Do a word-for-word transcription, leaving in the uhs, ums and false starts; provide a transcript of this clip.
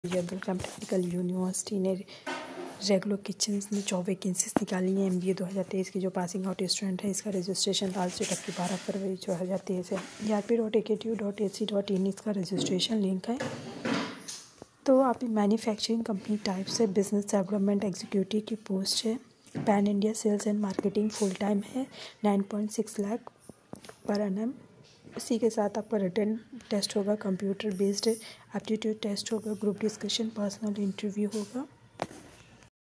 Abdul technical university ने regular kitchen में job vacancies निकाली हैं। एमबीए दो हज़ार तेईस की जो पासिंग आउट स्टूडेंट है, इसका रजिस्ट्रेशन लास्ट डेट आपकी बारह फरवरी दो हज़ार तेईस है। E R P dot A K T U dot A C dot in इसका रजिस्ट्रेशन लिंक है। तो आप मैन्युफैक्चरिंग कंपनी टाइप से बिजनेस डेवलपमेंट एग्जीक्यूटिव की पोस्ट है। Pan India sales and marketing full time है। Nine point six lakh per annum. इसी के साथ आपका रिटन टेस्ट होगा, कंप्यूटर बेस्ड एप्टीट्यूड टेस्ट होगा, ग्रुप डिस्कशन, पर्सनल इंटरव्यू होगा।